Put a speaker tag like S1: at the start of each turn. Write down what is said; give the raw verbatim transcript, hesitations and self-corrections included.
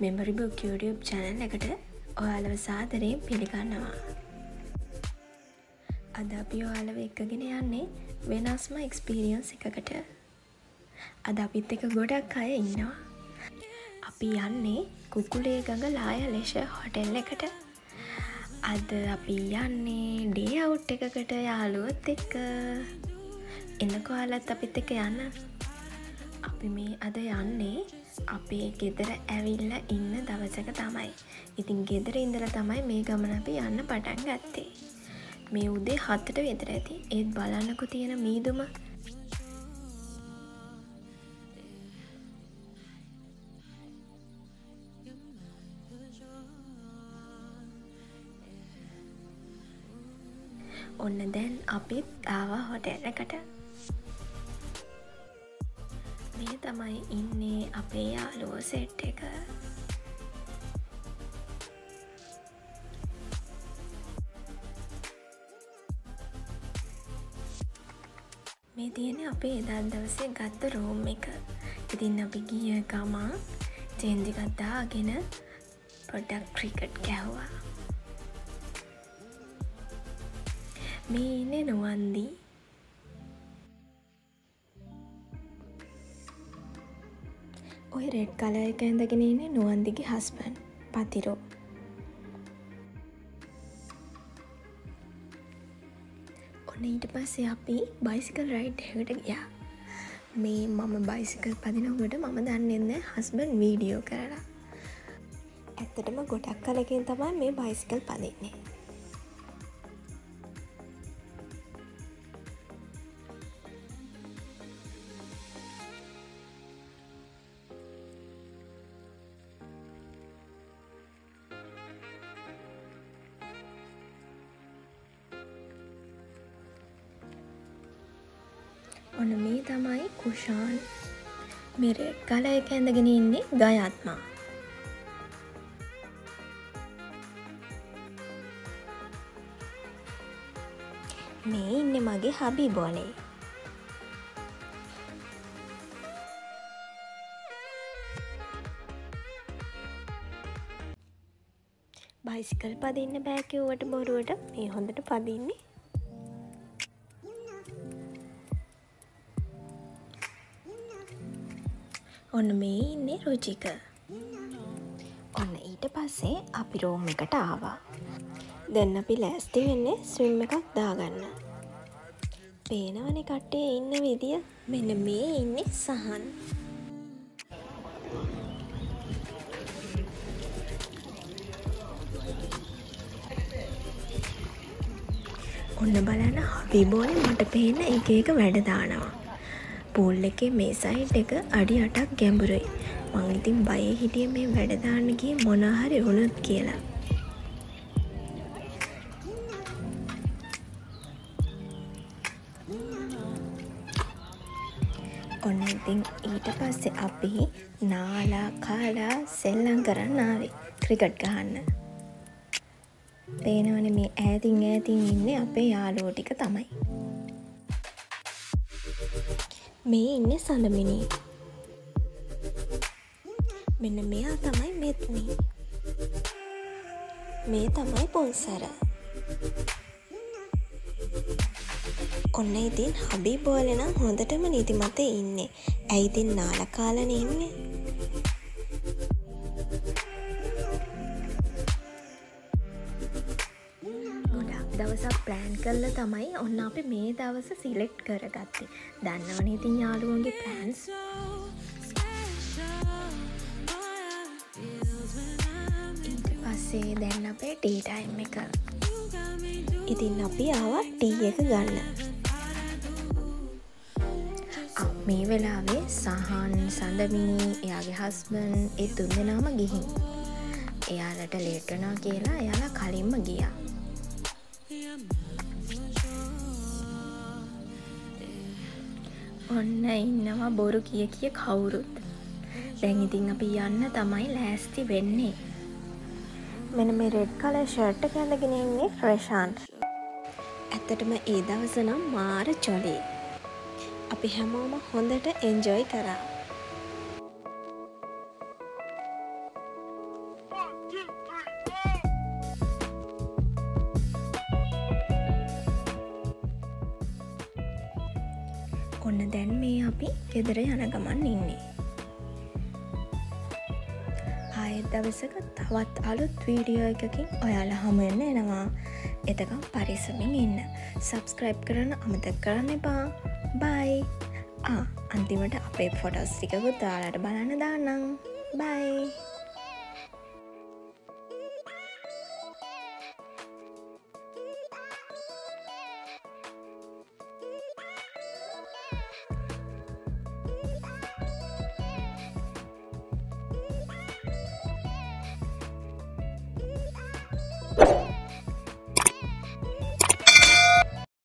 S1: Memory Book YouTube channel එකට ඔයාලව සාදරයෙන් පිළිගන්නවා. අද අපි ඔයාලව එක්කගෙන යන්නේ වෙනස්ම experience එකකට. අද අපිත් එක්ක ගොඩක් අය ඉන්නවා. අපි යන්නේ කුකුලේගඟ Laya Leisure hotel එකට. අද අපි යන්නේ day out එකකට යාළුවොත් එක්ක. එන්නකෝ ඔයාලත් අපිත් එක්ක යන්න. අපි මේ අද යන්නේ අපේ ගෙදර ඇවිල්ලා ඉන්න දවසක තමයි. ඉතින් ගෙදර ඉඳලා තමයි මේ ගමන අපි යන්න පටන් ගත්තේ. මේ උදේ හතට විතර ඇති. ඒත් බලන්නකෝ තියෙන මීදුම. ඔන්න දැන් අපිත් ආවා හොටෙල් එකට. මේ තමයි ඉන්නේ අපේ යාළුවෝ සෙට් එක. මේ තියෙන්නේ අපේ එදා දවසේ ගත්ත රූම් එක. ඉතින් අපි ගිය ගමන් චේන්ජ් එකක් දාගෙන පොඩ්ඩක් ක්‍රිකට් ගැහුවා. මේ ඉන්නේ නුවන්දි. ඔය රෙඩ් කලර් එක ඇඳගෙන ඉන්නේ නුවන්දිගේ හස්බන්ඩ් පතිරෝ. ඔන්න ඊට පස්සේ අපි බයිසිකල් රයිඩ් එකකට ගියා. මේ මම බයිසිකල් පදිනකොට මම දන්නේ නැහැ හස්බන්ඩ් වීඩියෝ කරලා. ඇත්තටම ගොඩක් කලකින් තමයි මේ බයිසිකල් පදින්නේ. ඔන්න මේ තමයි කුෂාන්. මේ රෙඩ් කලර් එක ඇඳගෙන ඉන්නේ ගයාත්මා. මේ ඉන්නේ මගේ හබි බෝලේ. බයිසිකල් පදින්න බෑ කිව්වට බොරුවට මේ හොඳට පදින්නේ. ඔන්න මේ ඉන්නේ රුචික. ඔන්න ඊට පස්සේ අපි රූම් එකට ආවා. දැන් අපි ලෑස්ති වෙන්නේ ස්විම් එකක් දාගන්න. පේනවනේ කට්ටිය ඉන්න විදිය. මෙන්න මේ ඉන්නේ සහන්. ඔන්න බලන්න හබි බෝලේ මට පේන එක එක වැඩ දානවා. පූල් එකේ මේ සයිඩ් එක අඩි අටක් ගැඹුරුයි. මං ඉතින් බයේ හිටියේ මේ වැඩ දාන්න ගියේ මොනවා හරි වුණොත් කියලා. ඔන්න ඉතින් ඊට පස්සේ අපි නාලා කාලා සෙල්ලම් කරන්න ආවේ ක්‍රිකට් ගහන්න. පේනවනේ මේ ඈතින් ඈතින් ඉන්නේ අපේ යාළුවෝ ටික තමයි. මේ ඉන්නේ සඳමිනී. මෙන්න මෙයා තමයි මෙත්නි. මේ තමයි පොන්සර. ඔන්න ඉතින් හබි බෝලේ නම් හොඳටම නිදිමතේ ඉන්නේ. ඇයි ඉතින් නාලා කාලානේ ඉන්නේ? ගොඩක් දවසක් ප්ලෑන් කරලා තමයි ඔන්න අපි මේ දවස සිලෙක්ට් කරගත්තේ. දන්නවනේ ඉතින් යාළුවන්ගේ ප්ලෑන්ස්. ඊට පස්සේ දැන් අපේ ටී ටයිම් එක. ඉතින් අපි ආවා ටී එක ගන්න. මේ වෙලාවේ සහන් සඳමිනී එයාගේ හස්බන්ඩ් ඒ තුන්දෙනාම ගිහින්. එයාලට ලේට් වෙනවා කියලා එයාලා කලින්ම ගියා. ඔන්න ඉන්නවා බොරු කිය කිය කවුරුත්. දැන් ඉතින් අපි යන්න තමයි ලෑස්ති වෙන්නේ. මෙන්න මේ රෙඩ් කලර් ෂර්ට් එක ඇඳගෙන ඉන්නේ රෂාන්ට්. ඇත්තටම ඒ දවස නම් මාර ජොලි. අපි හැමෝම හොඳට එන්ජොයි කරා. ඔන්න දැන් මේ අපි ගෙදර යන ගමන් ඉන්නේ. ආයෙත් දවසක තවත් අලුත් වීඩියෝ එකකින් ඔයාලා හමු වෙන්න එනවා. එතකම් පරිස්සමින් ඉන්න. සබ්ස්ක්‍රයිබ් කරන්න අමතක කරන්න එපා. බයි. ආ අන්තිමට අපේ ෆොටෝස් ටිකකුත් ඔයාලට බලන්න දාන්නම්. බයි.